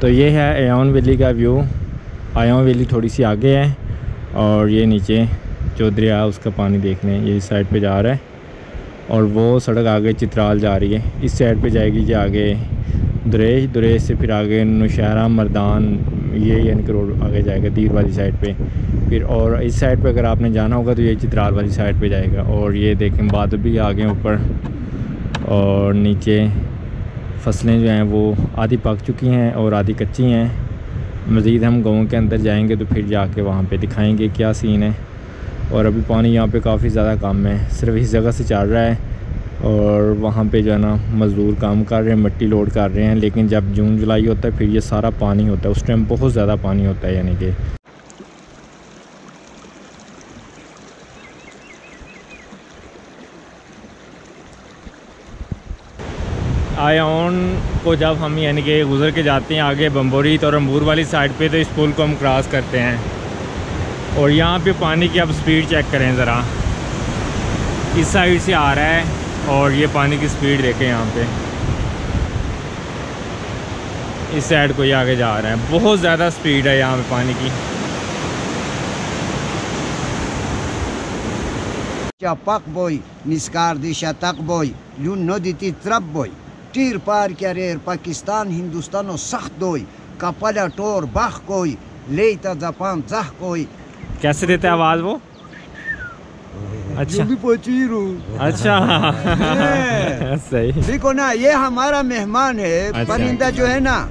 तो ये है आयोन वैली का व्यू। आयोन वैली थोड़ी सी आगे है और ये नीचे जो दरिया उसका पानी देखने ये इस साइड पे जा रहा है और वो सड़क आगे चित्राल जा रही है। इस साइड पे जाएगी जो आगे दुरेश, दुरेश से फिर आगे नौशहरा, मर्दान, ये यानी कि रोड आगे जाएगा दीर वाली साइड पे फिर। और इस साइड पे अगर आपने जाना होगा तो ये चित्राल वाली साइड पे जाएगा। और ये देखें बादल भी आ गए ऊपर और नीचे फसलें जो हैं वो आधी पक चुकी हैं और आधी कच्ची हैं। मज़ीद हम गाँव के अंदर जाएंगे तो फिर जाके वहाँ पे दिखाएंगे क्या सीन है। और अभी पानी यहाँ पे काफ़ी ज़्यादा कम है, सिर्फ इस जगह से चल रहा है और वहाँ पे जो है ना मज़दूर काम कर रहे हैं, मिट्टी लोड कर रहे हैं। लेकिन जब जून जुलाई होता है फिर ये सारा पानी होता है, उस टाइम बहुत ज़्यादा पानी होता है। यानी कि आयोन को जब हम यानी कि गुज़र के जाते हैं आगे बम्बोरीत और अम्बूर वाली साइड पे तो इस पुल को हम क्रॉस करते हैं। और यहाँ पे पानी की अब स्पीड चेक करें ज़रा, इस साइड से आ रहा है और ये पानी की स्पीड देखें यहाँ पे, इस साइड को ये आगे जा रहा है। बहुत ज़्यादा स्पीड है यहाँ पे पानी की। Çapak boy, niskardi şatak boy, lun noditi trap boy. Tir par kyarer Pakistan, Hindustan o sakht doy. Kapala tor bakh koy, leita Japan zah koy. कैसे देते हैं आवाज़ वो? अच्छा भी पचीरू। अच्छा सही। देखो ना ये हमारा मेहमान है। अच्छा। परिंदा जो है ना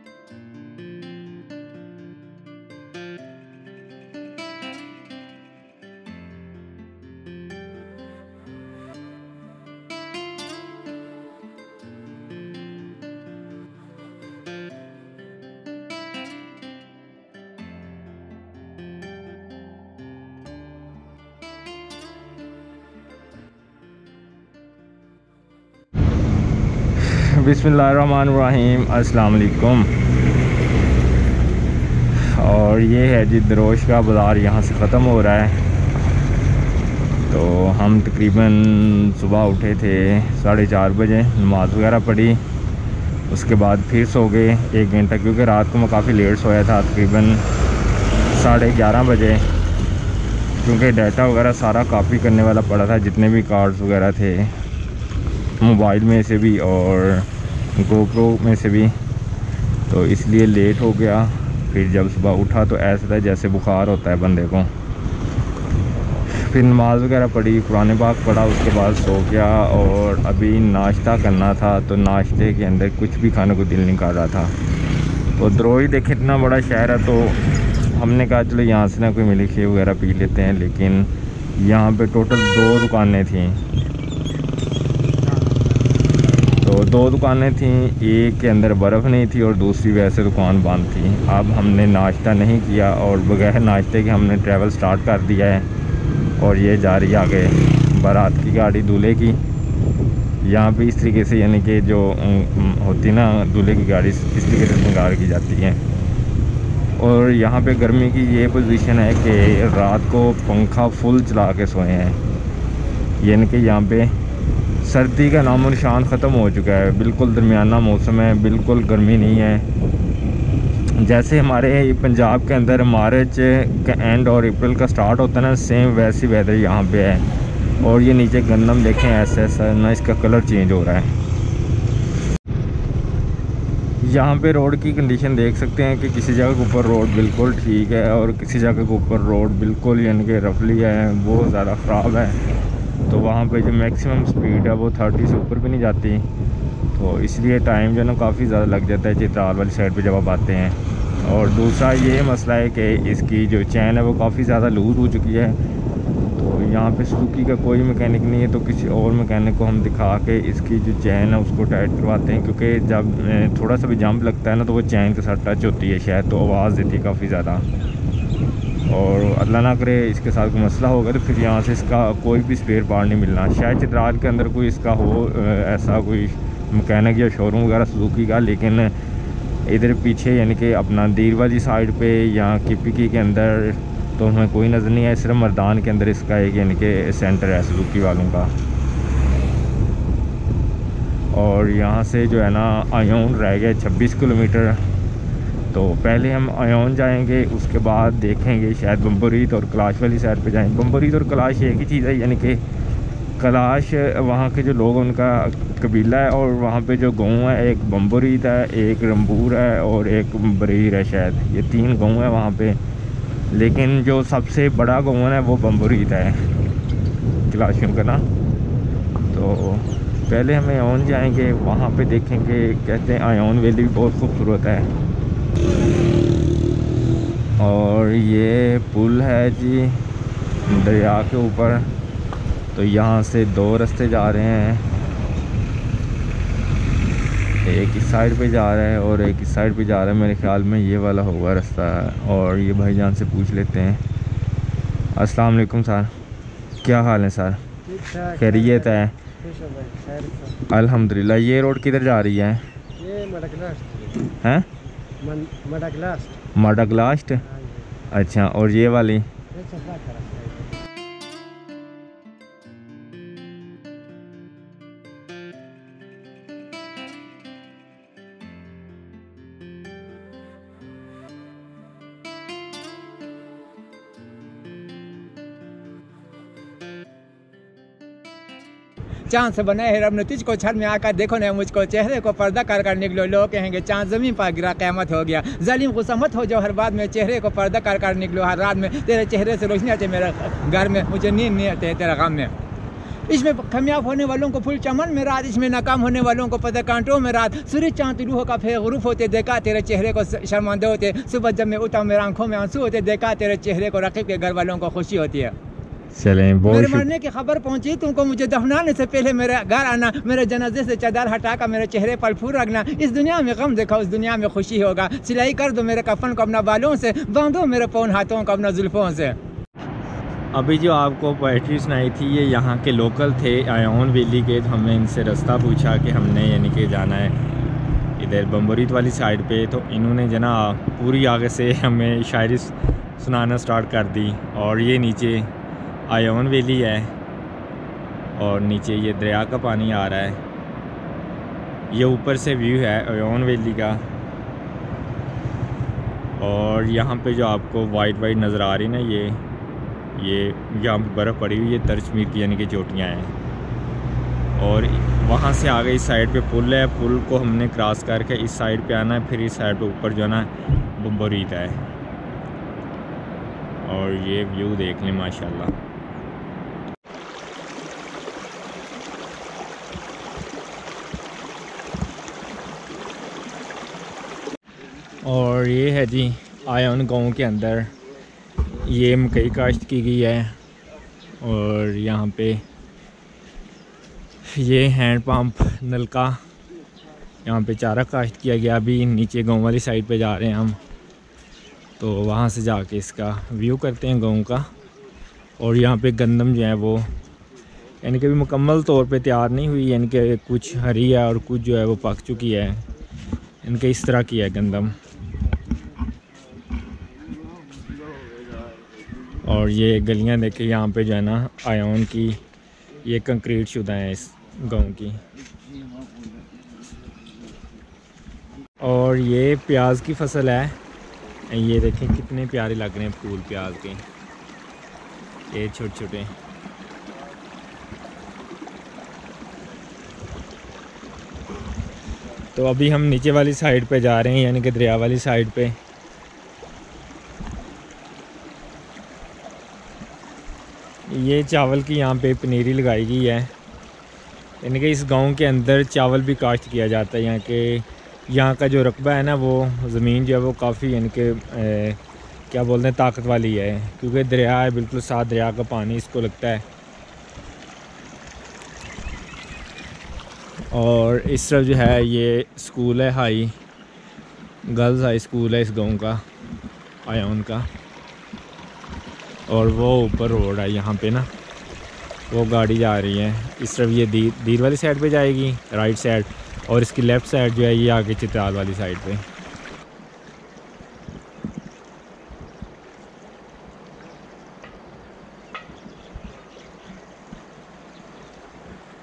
बिस्मिल्लाहिर्रहमानिर्रहीम, अस्सलाम वालेकुम। और ये है जी दरोश का बाज़ार, यहाँ से ख़त्म हो रहा है। तो हम तकरीबन सुबह उठे थे 4:30 बजे, नमाज़ वगैरह पढ़ी, उसके बाद फिर सो गए 1 घंटा, क्योंकि रात को मैं काफ़ी लेट सोया था, तकरीबन 11:30 बजे, क्योंकि डाटा वगैरह सारा कॉपी करने वाला पड़ा था, जितने भी कार्ड्स वगैरह थे मोबाइल में से भी और गोप्रो में से भी, तो इसलिए लेट हो गया। फिर जब सुबह उठा तो ऐसा था जैसे बुखार होता है बंदे को। फिर नमाज़ वगैरह पढ़ी, कुरान पाक पढ़ा, उसके बाद सो गया। और अभी नाश्ता करना था तो नाश्ते के अंदर कुछ भी खाने को दिल नहीं कर रहा था। तो दरोई देखे इतना बड़ा शहर है तो हमने कहा चलो यहाँ से ना कोई मिल्क वगैरह पी लेते हैं। लेकिन यहाँ पे टोटल 2 दुकानें थीं, तो 2 दुकानें थीं, एक के अंदर बर्फ़ नहीं थी और दूसरी वैसे दुकान बंद थी। अब हमने नाश्ता नहीं किया और बगैर नाश्ते के हमने ट्रैवल स्टार्ट कर दिया है। और ये जा रही है आगे बारात की गाड़ी दूल्हे की। यहाँ पे इस तरीके से यानी कि जो होती ना दूल्हे की गाड़ी, इस तरीके से श्रृंगार की जाती है। और यहाँ पे गर्मी की ये पोजीशन है कि रात को पंखा फुल चला के सोए हैं, यानी कि यहाँ पे सर्दी का नामो निशान ख़त्म हो चुका है। बिल्कुल दरमियाना मौसम है, बिल्कुल गर्मी नहीं है। जैसे हमारे पंजाब के अंदर मार्च का एंड और अप्रैल का स्टार्ट होता है ना, सेम वैसी वेदर यहाँ पे है। और ये नीचे गंदम देखें ऐसा ऐसा ना, इसका कलर चेंज हो रहा है। यहाँ पे रोड की कंडीशन देख सकते हैं कि किसी जगह के ऊपर रोड बिल्कुल ठीक है और किसी जगह के ऊपर रोड बिल्कुल यानी कि रफली है, बहुत ज़्यादा ख़राब है। तो वहाँ पे जो मैक्सिमम स्पीड है वो 30 से ऊपर भी नहीं जाती, तो इसलिए टाइम जो है ना काफ़ी ज़्यादा लग जाता है चित्राल वाली साइड पे जब आप आते हैं। और दूसरा ये मसला है कि इसकी जो चैन है वो काफ़ी ज़्यादा लूज़ हो चुकी है। तो यहाँ पे सुजुकी का कोई मैकेनिक नहीं है, तो किसी और मैकेनिक को हम दिखा के इसकी जो चैन है उसको टाइट करवाते हैं, क्योंकि जब थोड़ा सा भी जंप लगता है ना तो वो चैन के साथ टच होती है शायद, तो आवाज़ देती है काफ़ी ज़्यादा। और अल्लाह ना करे इसके साथ कोई मसला होगा तो फिर यहाँ से इसका कोई भी स्पेयर पार्ट नहीं मिलना। शायद चित्राल के अंदर कोई इसका हो ऐसा कोई मैकेनिक या शोरूम वगैरह सुजुकी का, लेकिन इधर पीछे यानी कि अपना दीर वाली साइड पे या किपिकी के अंदर तो हमें कोई नज़र नहीं है। सिर्फ मर्दान के अंदर इसका एक यानी कि सेंटर है सुजुकी वालों का। और यहाँ से जो है ना आयोन रह गया 26 किलोमीटर। तो पहले हम आयोन जाएंगे, उसके बाद देखेंगे शायद बम्बरीत और कलाश वाली साइड पे जाएंगे। बम्बरीत और कलाश एक ही चीज़ है, यानी कि कलाश वहाँ के जो लोग उनका कबीला है, और वहाँ पे जो गांव है, एक बम्बरीत है, एक रंबूर है और एक बरीर है, शायद ये 3 गांव है वहाँ पे। लेकिन जो सबसे बड़ा गांव है वो बम्बरीत है कलाशियों का ना। तो पहले हम आयोन जाएंगे, वहाँ पे देखेंगे, कहते हैं आयोन वैली भी बहुत खूबसूरत है। और ये पुल है जी दरिया के ऊपर। तो यहाँ से 2 रास्ते जा रहे हैं, एक इस साइड पे जा रहा है और एक इस साइड पे जा रहा है। मेरे ख्याल में ये वाला होगा रास्ता। और ये भाईजान से पूछ लेते हैं। अस्सलाम वालेकुम सर, क्या हाल है सर? खैरियत है? अल्हम्दुलिल्लाह। ये रोड किधर जा रही है? ये मडगलास्ट हैं? मडगलास्ट। मडगलास्ट। अच्छा, और ये वाली? चांद से बनाए है रब ने तुझको, छत में आकर देखो न मुझको, चेहरे को पर्दा कर कर निकलो, लोग कहेंगे चांद जमीन पर गिरा क़यामत हो गया। जालिम गुस्सा मत हो जाओ हर बात में, चेहरे को पर्दा कर कर निकलो, हर रात में तेरे चेहरे से रोशनी आती मेरे घर में, मुझे नींद नहीं आती तेरे गम में। इसमें कामयाब होने वालों को फुल चमन में रात, इसमें नाकाम होने वालों को पता कांटों में रात। सूरज चांद रूहों का फेर गुरूफ होते, देखा तेरे चेहरे को शर्मांदे होते। सुबह जब मैं उठा मेरी आंखों में आंसू होते, देखा तेरे चेहरे को रकीब के घर वालों को खुशी होती है। चलें, मेरे मरने की खबर पहुंची तुमको, मुझे दफनाने से पहले मेरे घर आना, मेरे जनाजे से चादर हटाकर मेरे चेहरे पर फूल रखना। इस दुनिया में गम देखा, उस दुनिया में खुशी होगा। सिलाई कर दो मेरे कफन को अपना बालों से, बांधो मेरे पौन हाथों को अपना जुल्फों से। अभी जो आपको पोएट्री सुनाई थी ये यहाँ के लोकल थे आयोन वैली के। तो हमने इनसे रास्ता पूछा कि हमने यानी कि जाना है इधर बम्बरीत वाली साइड पे। तो इन्होंने जना पूरी आगे से हमें शायरी सुनाना स्टार्ट कर दी। और ये नीचे आयोन वैली है और नीचे ये दरिया का पानी आ रहा है। ये ऊपर से व्यू है आयोन वैली का। और यहाँ पे जो आपको वाइट वाइट नज़र आ रही ना, ये यहाँ पे बर्फ़ पड़ी हुई है, तरचमीर की यानी कि चोटियाँ हैं। और वहाँ से आगे इस साइड पे पुल है, पुल को हमने क्रॉस करके इस साइड पे आना है, फिर इस साइड पे ऊपर जो है ना बम्बरीत है। और ये व्यू देख लें माशाल्लाह। और ये है जी आयोन गांव के अंदर, ये मकई काश्त की गई है। और यहाँ पे ये हैंड पंप नलका, यहाँ पे चारा काश्त किया गया। अभी नीचे गांव वाली साइड पे जा रहे हैं हम, तो वहाँ से जाके इसका व्यू करते हैं गांव का। और यहाँ पे गंदम जो है वो यानी कि अभी मुकम्मल तौर पे तैयार नहीं हुई, यानी कि कुछ हरी है और कुछ जो है वो पक चुकी है। इनके इस तरह की है गंदम। और ये गलियां देखें, यहाँ पे जो है ना आयोन की ये कंक्रीट शुदा है इस गांव की। और ये प्याज की फसल है, ये देखें कितने प्यारे लग रहे हैं फूल प्याज के, ये छोटे छोटे। तो अभी हम नीचे वाली साइड पे जा रहे हैं, यानी कि दरिया वाली साइड पे। ये चावल की यहाँ पे पनीरी लगाई गई है, यानी कि इस गांव के अंदर चावल भी काश्त किया जाता है। यहाँ का जो रकबा है ना, वो ज़मीन जो है वो काफ़ी यानी कि क्या बोलते हैं ताकत वाली है, क्योंकि दरिया है, बिल्कुल साथ दरिया का पानी इसको लगता है। और इस तरफ जो है ये स्कूल है, हाई गर्ल्स हाई स्कूल है इस गांव का, आयोन का। और वो ऊपर रोड है यहाँ पे ना, वो गाड़ी जा रही है इस तरफ, ये दीर वाली साइड पे जाएगी राइट साइड, और इसकी लेफ़्ट साइड जो है ये आगे चित्राल वाली साइड पे।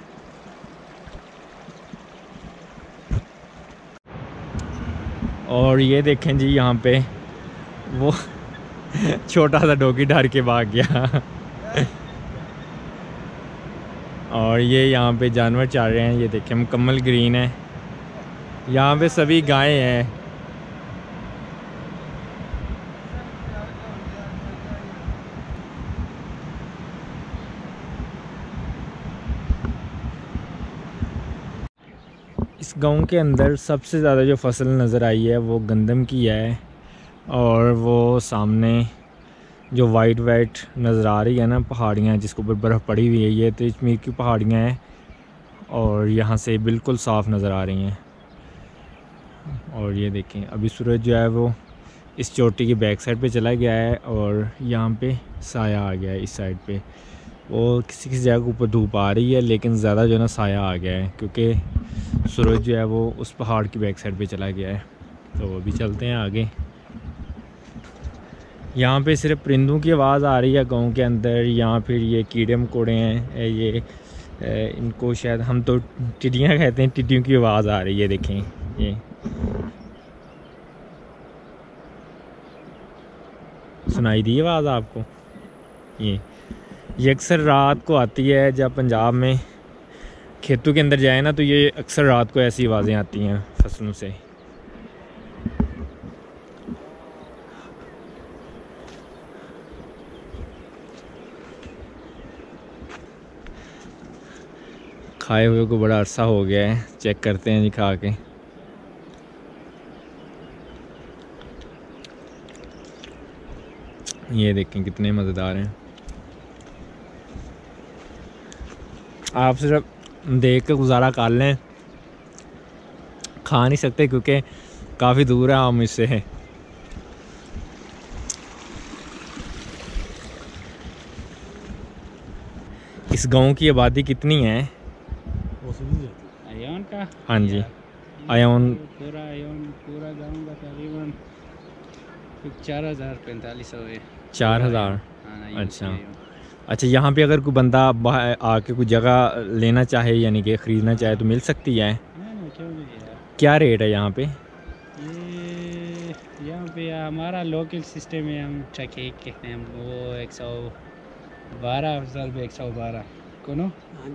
और और ये देखें जी यहाँ पे वो छोटा सा डॉगी डर के भाग गया। और ये यहाँ पे जानवर चल रहे हैं, ये देखें मुकम्मल ग्रीन है। यहाँ पे सभी गायें हैं। इस गांव के अंदर सबसे ज़्यादा जो फसल नज़र आई है वो गंदम की है। और वो सामने जो वाइट नज़र आ रही है ना पहाड़ियाँ जिसके ऊपर बर्फ़ पड़ी हुई है, ये तो कश्मीर की पहाड़ियाँ हैं और यहाँ से बिल्कुल साफ़ नज़र आ रही हैं। और ये देखें अभी सूरज जो है वो इस चोटी की बैक साइड पे चला गया है और यहाँ पे साया आ गया है इस साइड पे। वो किसी किसी जगह के ऊपर धूप आ रही है लेकिन ज़्यादा जो है ना साया आ गया है क्योंकि सूरज जो है वो उस पहाड़ की बैक साइड पे चला गया है। तो अभी चलते हैं आगे। यहाँ पे सिर्फ परिंदों की आवाज़ आ रही है गांव के अंदर, या फिर ये कीड़े मकोड़े हैं, ये इनको शायद हम तो टिड्डियाँ कहते हैं, टिड्डियों की आवाज़ आ रही है। देखें ये सुनाई दी आवाज़ आपको? ये अक्सर रात को आती है जब पंजाब में खेतों के अंदर जाए ना, तो ये अक्सर रात को ऐसी आवाज़ें आती हैं फसलों से। खाए हुए को बड़ा अरसा हो गया है, चेक करते हैं जी खा के। ये देखें कितने मज़ेदार हैं। आप सिर्फ देख के गुजारा कर लें, खा नहीं सकते क्योंकि काफ़ी दूर है हम इससे। इस गांव की आबादी कितनी है? आयोन का? हाँ जी, आयोन पूरा गांव का तकरीबन 4000-4500 है। 4000? अच्छा, यहाँ पे अगर कोई बंदा आके कोई जगह लेना चाहे यानी कि ख़रीदना चाहे तो मिल सकती है? क्यों नहीं है। क्या रेट है यहाँ पे? ये यहाँ पे हमारा लोकल सिस्टम है, हम ट्रैक कहते हैं वो 112 112 कोनो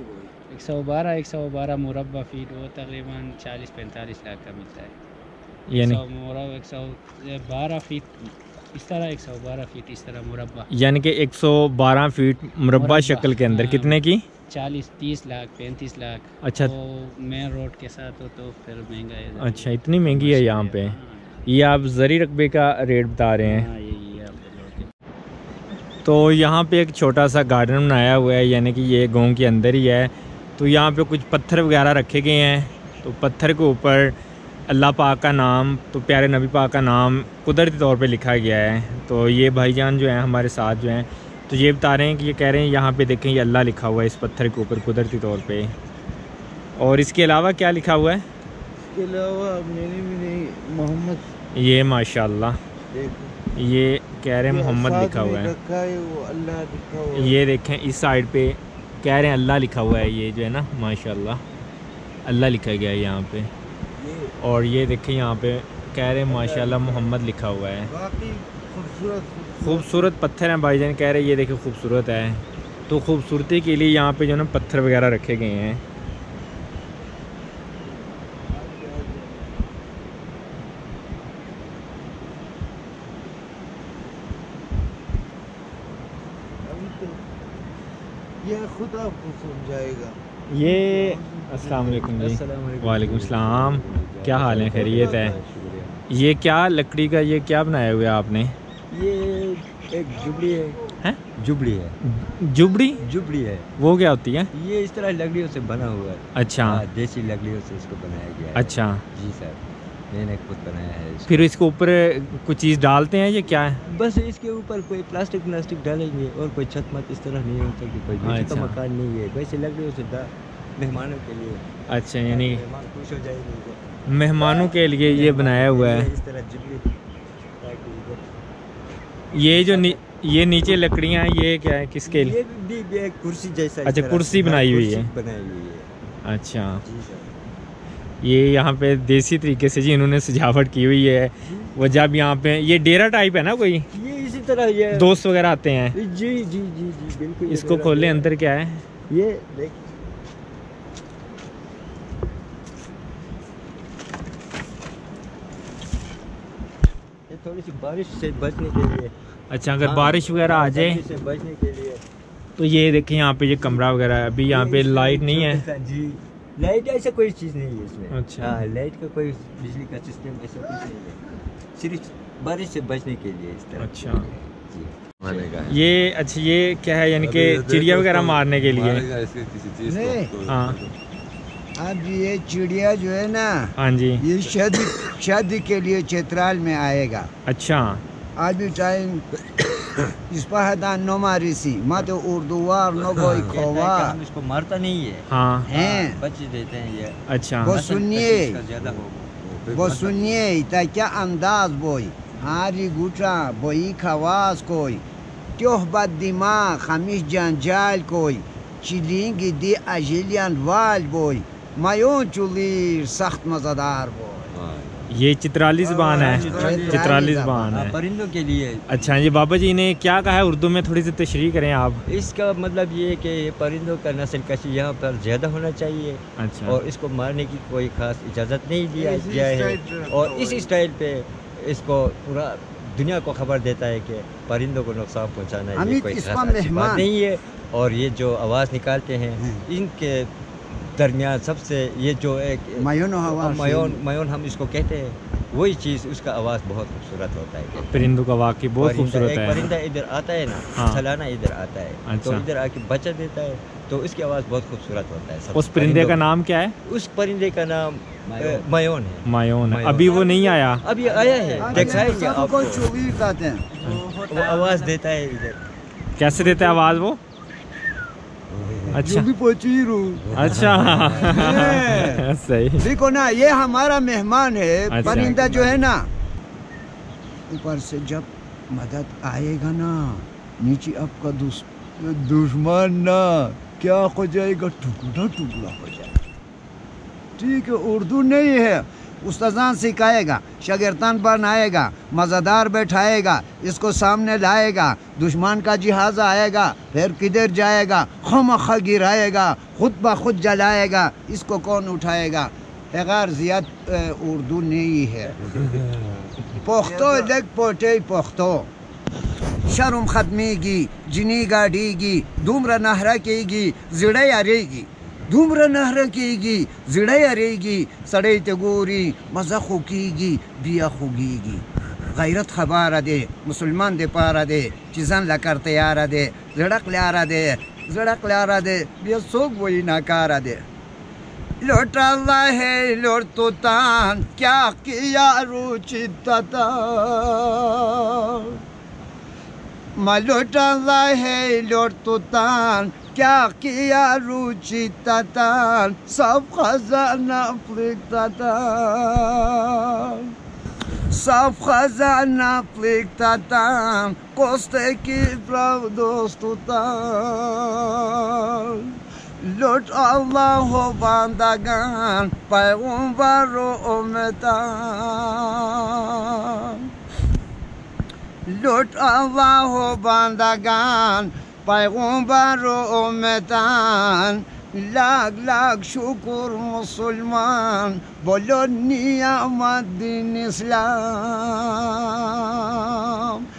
112 मुरब्बा फीट, वो तकरीबन 40-45 लाख का मिलता है। यानी 112 फीट इस तरह, 112 फीट इस तरह मुरब्बा, यानी कि 112 फीट मुरब्बा शक्ल के अंदर। कितने की? 40-30 लाख 35 लाख। अच्छा, तो मेन रोड के साथ हो तो फिर महंगा है। अच्छा, इतनी महंगी है यहाँ पे? ये आप ज़री रकबे का रेट बता रहे हैं? तो यहाँ पे एक छोटा सा गार्डन बनाया हुआ है, यानी कि ये गांव के अंदर ही है। तो यहाँ पे कुछ पत्थर वगैरह रखे गए हैं, तो पत्थर के ऊपर अल्लाह पाक का नाम, तो प्यारे नबी पाक का नाम कुदरती तौर पे लिखा गया है। तो ये भाईजान जो हैं हमारे साथ जो हैं, तो ये बता रहे हैं कि ये कह रहे हैं यहाँ पे देखें ये अल्लाह लिखा हुआ है इस पत्थर के ऊपर कुदरती तौर पे। और इसके अलावा क्या लिखा हुआ है? इसके अलावा मोहम्मद, ये माशाल्लाह, ये कह रहे हैं मोहम्मद लिखा हुआ है। वो अल्लाह लिखा हुआ है। ये देखें इस साइड पे कह रहे हैं अल्लाह लिखा हुआ है, ये जो है ना माशाल्लाह अल्लाह लिखा गया है यहाँ पे। और ये देखें यहाँ पे कह रहे हैं माशाल्लाह मोहम्मद लिखा हुआ है। खूबसूरत पत्थर हैं भाईजान कह रहे हैं, ये देखें खूबसूरत है। तो खूबसूरती के लिए यहाँ पे जो ना पत्थर वगैरह रखे गए हैं। ये खुद आपको समझाएगा। ये अस्सलाम वालेकुम जी। वालेकुम सलाम, क्या हाल है? खैरियत है? ये क्या लकड़ी का ये क्या बनाया हुआ है आपने? ये एक जुबड़ी है। हैं? जुबड़ी है। जुबड़ी है, वो क्या होती है? ये इस तरह लकड़ियों से बना हुआ है। अच्छा, देसी लकड़ियों से इसको बनाया गया है। अच्छा जी सर, मैंने खुद बनाया है इसको। फिर इसके ऊपर कुछ चीज़ डालते हैं, ये क्या है? बस इसके ऊपर कोई प्लास्टिक डालेंगे और कोई छत मत इस तरह नहीं हो सकती, कोई मिट्टी का मकान नहीं है, वैसे लकड़ियों से मेहमानों के लिए। अच्छा, यानी मेहमान खुश हो जाएंगे, मेहमानों के लिए ये बनाया हुआ है। इस तरह जुबली। ये जो ये नीचे लकड़ियाँ हैं ये क्या है, किसके लिए? ये भी एक कुर्सी जैसा। अच्छा, कुर्सी बनाई हुई है। बनाई हुई है। अच्छा, जी सर। ये यहाँ पे देसी तरीके से जी इन्होंने सजावट की हुई है। वो जब यहाँ पे ये डेरा टाइप है ना कोई, ये इसी तरह ये दोस्त वगैरह आते हैं। जी जी जी जी बिल्कुल। इसको खोले, अंदर क्या है? ये देख, ये थोड़ी सी बारिश से बचने के लिए। अच्छा, अगर बारिश वगैरह आ जाए से बचने के लिए। तो ये देखें यहाँ पे ये कमरा वगैरह है। अभी यहाँ पे लाइट नहीं है जी, लाइट ऐसा कोई चीज़ नहीं है इसमें। अच्छा। हाँ, लाइट का कोई बिजली का सिस्टम ऐसा कुछ नहीं है, सिर्फ बारिश से बचने के लिए इस तरह। अच्छा, जी। ये अच्छा ये क्या है, यानी कि चिड़िया वगैरह मारने के लिए? नहीं, हाँ अब ये चिड़िया जो है ना, हाँ जी। ये शादी के लिए चित्राल में आएगा। अच्छा, अभी टाइम इस पर नोमारिसी मत उर्दूवार नो कोई खोवा। हम इसको मारता नहीं है, हाँ हैं बच्चे देते हैं ये। अच्छा। वो सुनिए, ज्यादा हो वो सुनिए ता क्या अंदाज बोई हारी गुटा बोई खवास कोई त्योह बद दिमाग खमीस जंजाल कोई चिलिंगी दी अजिलियन वाल बोई मायों चुलीर सख्त मज़ेदार बोई। ये चित्राली ज़बान है, चित्राली ज़बान है परिंदों के लिए। अच्छा जी, बाबा जी ने क्या कहा है उर्दू में, थोड़ी सी तशरीह करें आप। इसका मतलब ये है कि परिंदों का नस्ल कशी यहाँ पर ज़्यादा होना चाहिए। अच्छा। और इसको मारने की कोई ख़ास इजाज़त नहीं दिया गया है। और इस स्टाइल पे इसको पूरा दुनिया को खबर देता है कि परिंदों को नुकसान पहुँचाना ये कोई ख़ास अच्छी बात नहीं है। और ये जो आवाज़ निकालते हैं इनके दरमियान सबसे ये जो एक मयोन हम इसको कहते हैं, वही चीज़ उसका आवाज़ बहुत खूबसूरत होता है। परिंदों का वाकई बहुत खूबसूरत है। परिंदा इधर आता है ना, हाँ। सालाना इधर आता है। अच्छा। तो इधर आके बच्चा देता है, तो इसकी आवाज़ बहुत खूबसूरत होता है। उस परिंदे का नाम क्या है? उस परिंदे का नाम मयोन है। मायोन है। अभी वो नहीं आया? अभी आया है, दिखाएंगे आपको। चुगली कहते हैं, वो आवाज़ देता है इधर। कैसे देता है आवाज़ वो? अच्छा अच्छा सही। देखो ना, ये हमारा मेहमान है। अच्छा। परिंदा जो है ना, ऊपर से जब मदद आएगा ना, नीचे आपका दुश्मन ना क्या हो जाएगा, टुकड़ा टुकड़ा हो जाएगा। ठीक है, उर्दू नहीं है, उस्तादान सिखाएगा, शागिर्दान बनाएगा, मज़ेदार बैठाएगा, इसको सामने लाएगा, दुश्मन का जहाज आएगा, फिर किधर जाएगा, खमखा गिराएगा, खुद ब खुद जलाएगा, इसको कौन उठाएगा? बगैर ज़ियाद उर्दू नहीं है। पोख्तो लग पोटे पोख्तो शर्म खत्मेगी, जिनी गाड़ीगी, धूम्र नहरा केगी, जिड़े अरेगी, धूम्र नहरा केगी, जिड़े अरेगी, सड़े तगोरी मजा खुकीगी, बिया खुगीगी। गैरत खबार दे, मुसलमान दे पारा दे, चीज़न ला कर तैयार दे, जड़क ल्यारा दे, जड़क ल्यारा दे, बिया सोग वही नाकारा दे। लोटाला है लोट तुतान, क्या किया रुचिता मलोटाला है लोट तुतान, क्या किया रुचिता सब खजाना फ्लिकता, सब खजाना फ्लिकता कोस्ते की प्रभ दोस्तुता। लुट अल्लाह बंदगान पैगंबर उम्मतान, लुट अल्लाह बंदगान पैगंबर उम्मतान। लाख लाख शुक्र मुसलमान बोलो नियामत दिन इस्लाम।